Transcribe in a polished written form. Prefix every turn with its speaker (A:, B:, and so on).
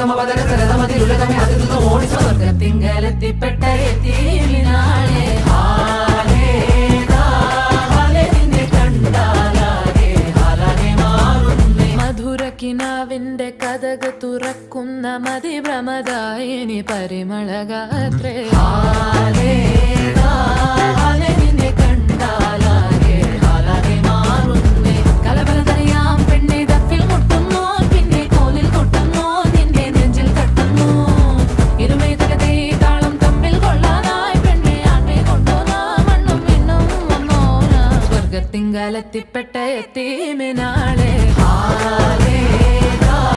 A: സ്വർഗത്തിങ്കലെത്തിപ്പെട്ട എത്തീമിനാളെ മധുരക്കിനാവിന്റെ കഥക് തുറക്കുന്ന മതിഭ്രമദായിനി പരിമളഗാത്രേ നിന്നെ കണ്ടാലാകെ ഹാലാകെ മാറുന്നേ കലബലതറിയാം പെണ്ണെ ദഫിൽ മുട്ടുന്നു പിന്നെ കോലിൽ കൊട്ടുന്നു നിന്റെ നെഞ്ചിൽ തട്ടുന്നു ഇരുമൈ തകതേ താളം തമ്മിൽ കൊള്ളാനായി പെണ്ണെ ആട്ടെ കൊണ്ടോനാ മണ്ണും മിണ്ണും വന്നോനാ സ്വർഗത്തിങ്കലെത്തിപ്പെട്ട എത്തീമിനാളെ